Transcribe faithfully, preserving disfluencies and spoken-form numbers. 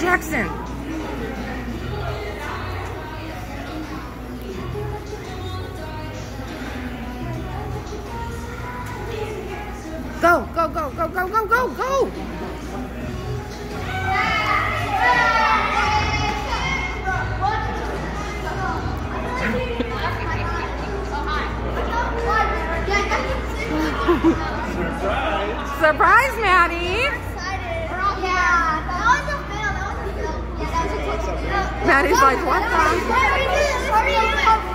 Jackson. Go, go, go, go, go, go, go, go. Surprise! Surprise, Matty. Matty's like, what the?